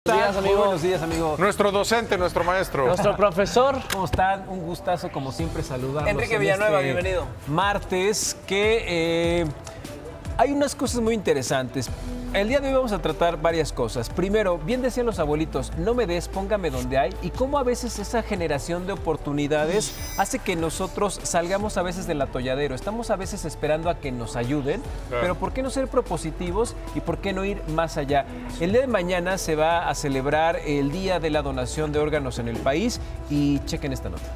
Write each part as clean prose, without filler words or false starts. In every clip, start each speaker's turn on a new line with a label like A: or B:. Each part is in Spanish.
A: están? Muy buenos días, amigo.
B: Nuestro docente, nuestro maestro.
A: Nuestro profesor. ¿Cómo están? Un gustazo, como siempre, saludarlos.
C: Enrique Villanueva, bienvenido.
A: Martes, que hay unas cosas muy interesantes. El día de hoy vamos a tratar varias cosas. Primero, bien decían los abuelitos, no me des, póngame donde hay. Y cómo a veces esa generación de oportunidades hace que nosotros salgamos a veces del atolladero. Estamos a veces esperando a que nos ayuden, pero ¿por qué no ser propositivos y por qué no ir más allá? El día de mañana se va a celebrar el Día de la Donación de Órganos en el país y chequen esta nota.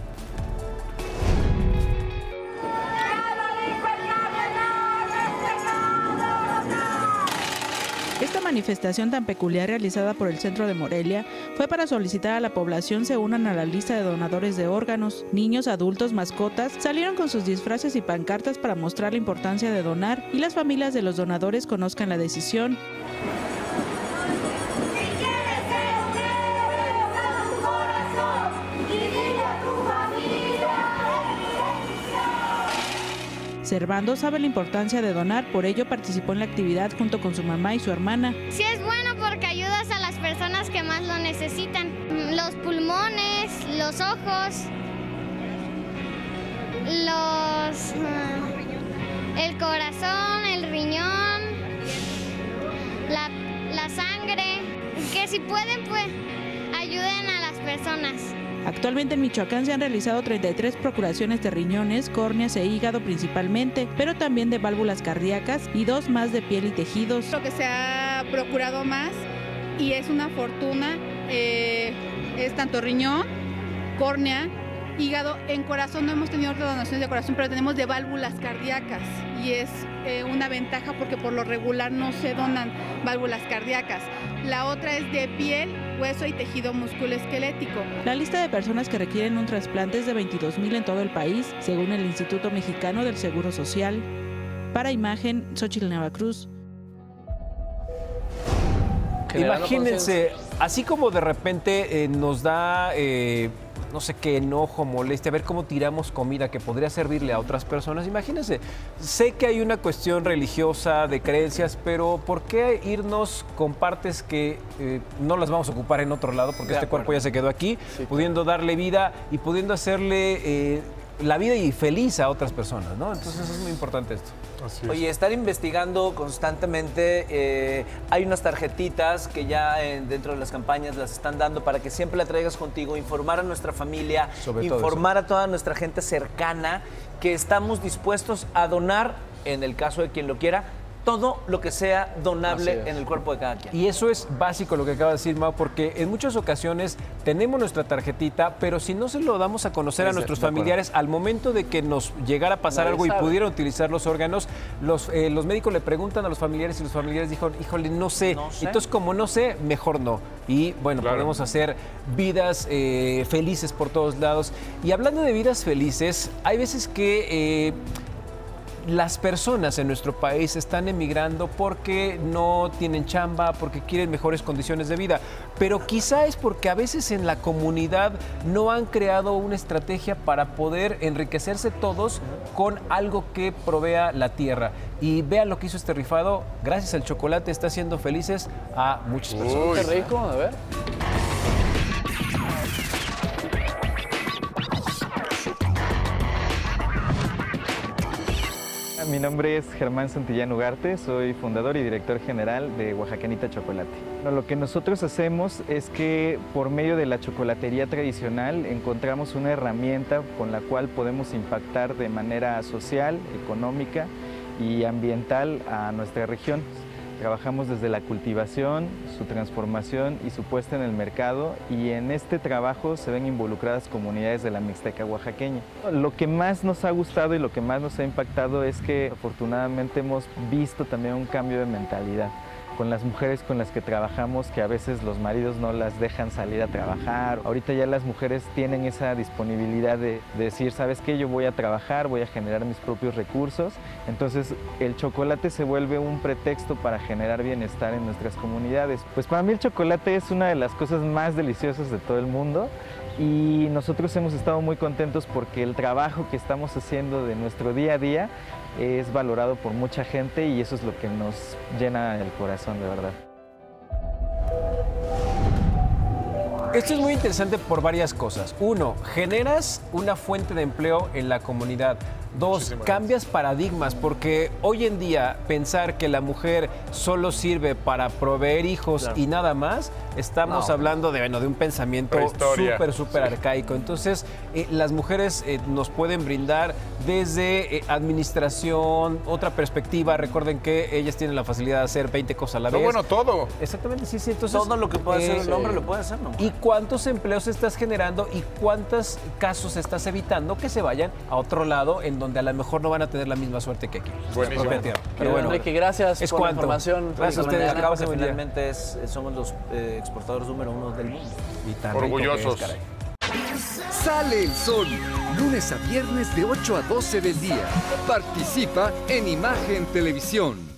D: Esta manifestación tan peculiar realizada por el centro de Morelia fue para solicitar a la población se unan a la lista de donadores de órganos. Niños, adultos, mascotas salieron con sus disfraces y pancartas para mostrar la importancia de donar y las familias de los donadores conozcan la decisión. Servando sabe la importancia de donar, por ello participó en la actividad junto con su mamá y su hermana.
E: Sí es bueno porque ayudas a las personas que más lo necesitan. Los pulmones, los ojos, el corazón, el riñón, la sangre. Que si pueden, pues ayuden a las personas.
D: Actualmente en Michoacán se han realizado 33 procuraciones de riñones, córneas e hígado principalmente, pero también de válvulas cardíacas y 2 más de piel y tejidos.
F: Lo que se ha procurado más y es una fortuna, es tanto riñón, córnea, hígado. En corazón no hemos tenido donaciones de corazón, pero tenemos de válvulas cardíacas y es una ventaja porque por lo regular no se donan válvulas cardíacas. La otra es de piel, hueso y tejido musculoesquelético.
D: La lista de personas que requieren un trasplante es de 22,000 en todo el país, según el Instituto Mexicano del Seguro Social. Para Imagen, Xochitl Navacruz.
A: Imagínense, así como de repente nos da, no sé qué, enojo, molestia, a ver cómo tiramos comida que podría servirle a otras personas. Imagínense, sé que hay una cuestión religiosa, de creencias, pero ¿por qué irnos con partes que no las vamos a ocupar en otro lado? Porque este cuerpo ya se quedó aquí, sí, pudiendo darle vida y pudiendo hacerle la vida y feliz a otras personas, ¿no? Entonces es muy importante esto.
C: Oye, estar investigando constantemente, hay unas tarjetitas que ya dentro de las campañas las están dando para que siempre la traigas contigo, informar a nuestra familia, informar a toda nuestra gente cercana que estamos dispuestos a donar, en el caso de quien lo quiera, todo lo que sea donable en el cuerpo de cada quien.
A: Y eso es básico lo que acaba de decir Mau, porque en muchas ocasiones tenemos nuestra tarjetita, pero si no se lo damos a conocer a nuestros familiares, al momento de que nos llegara a pasar algo y pudieran utilizar los órganos, los médicos le preguntan a los familiares y los familiares dijeron, híjole, no sé. Entonces, como no sé, mejor no. Y bueno, podemos hacer vidas felices por todos lados. Y hablando de vidas felices, hay veces que las personas en nuestro país están emigrando porque no tienen chamba, porque quieren mejores condiciones de vida, pero quizá es porque a veces en la comunidad no han creado una estrategia para poder enriquecerse todos con algo que provea la tierra. Y vean lo que hizo este rifado, gracias al chocolate está haciendo felices a muchas personas.
G: Qué rico, a ver.
H: Mi nombre es Germán Santillán Ugarte, soy fundador y director general de Oaxacanita Chocolate. Lo que nosotros hacemos es que por medio de la chocolatería tradicional encontramos una herramienta con la cual podemos impactar de manera social, económica y ambiental a nuestra región. Trabajamos desde la cultivación, su transformación y su puesta en el mercado, y en este trabajo se ven involucradas comunidades de la Mixteca oaxaqueña. Lo que más nos ha gustado y lo que más nos ha impactado es que afortunadamente hemos visto también un cambio de mentalidad con las mujeres con las que trabajamos, que a veces los maridos no las dejan salir a trabajar. Ahorita ya las mujeres tienen esa disponibilidad de decir, ¿sabes qué? Yo voy a trabajar, voy a generar mis propios recursos. Entonces el chocolate se vuelve un pretexto para generar bienestar en nuestras comunidades. Pues para mí el chocolate es una de las cosas más deliciosas de todo el mundo. Y nosotros hemos estado muy contentos porque el trabajo que estamos haciendo de nuestro día a día es valorado por mucha gente y eso es lo que nos llena el corazón, de verdad.
A: Esto es muy interesante por varias cosas. Uno, generas una fuente de empleo en la comunidad. Dos, cambias paradigmas, porque hoy en día pensar que la mujer solo sirve para proveer hijos y nada más, estamos hablando de un pensamiento súper arcaico. Entonces, las mujeres nos pueden brindar desde administración, otra perspectiva. Recuerden que ellas tienen la facilidad de hacer 20 cosas a la vez.
B: Bueno, todo.
A: Exactamente, sí. Entonces,
C: todo lo que puede hacer un hombre lo puede hacer, ¿no?
A: ¿Y cuántos empleos estás generando y cuántos casos estás evitando que se vayan a otro lado en donde a lo mejor no van a tener la misma suerte que aquí?
B: Buenísimo.
C: Pero bueno, Enrique, gracias por la información.
A: Gracias a ustedes.
C: Acabas de finalmente somos los exportadores número 1 del mundo.
A: Y tan
B: orgullosos.
G: Sale el sol, lunes a viernes de 8 a 12 del día. Participa en Imagen Televisión.